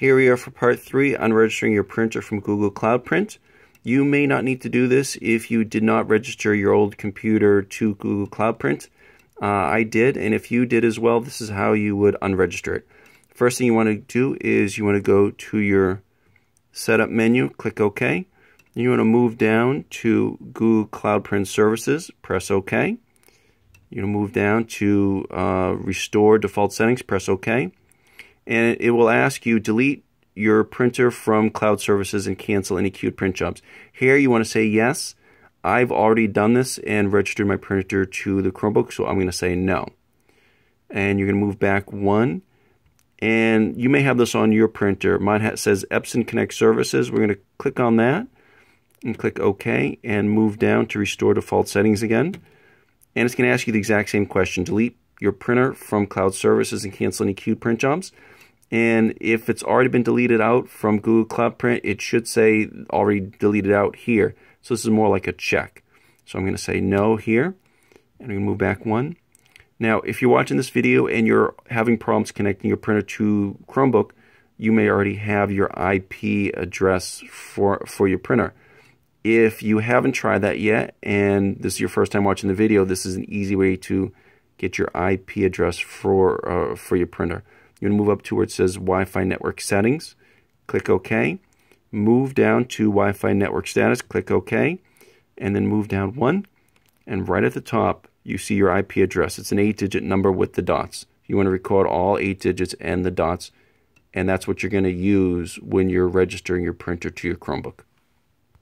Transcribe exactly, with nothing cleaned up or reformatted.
Here we are for part three, unregistering your printer from Google Cloud Print. You may not need to do this if you did not register your old computer to Google Cloud Print. Uh, I did, and if you did as well, this is how you would unregister it. First thing you want to do is you want to go to your Setup menu, click OK. You want to move down to Google Cloud Print Services, press OK. You're going to move down to uh, Restore Default Settings, press OK. And it will ask you delete your printer from cloud services and cancel any queued print jobs. Here you want to say yes. I've already done this and registered my printer to the Chromebook, so I'm going to say no. And you're going to move back one. And you may have this on your printer. Mine says Epson Connect Services. We're going to click on that and click OK and move down to Restore Default Settings again. And it's going to ask you the exact same question. Delete your printer from cloud services and cancel any queued print jobs. And if it's already been deleted out from Google Cloud Print, it should say already deleted out here. So this is more like a check. So I'm going to say no here. And I'm going to move back one. Now, if you're watching this video and you're having problems connecting your printer to Chromebook, you may already have your I P address for, for your printer. If you haven't tried that yet, and this is your first time watching the video, this is an easy way to get your I P address for, uh, for your printer. You're going to move up to where it says Wi-Fi Network Settings, click OK. Move down to Wi-Fi Network Status, click OK, and then move down one. And right at the top, you see your I P address. It's an eight-digit number with the dots. You want to record all eight digits and the dots, and that's what you're going to use when you're registering your printer to your Chromebook.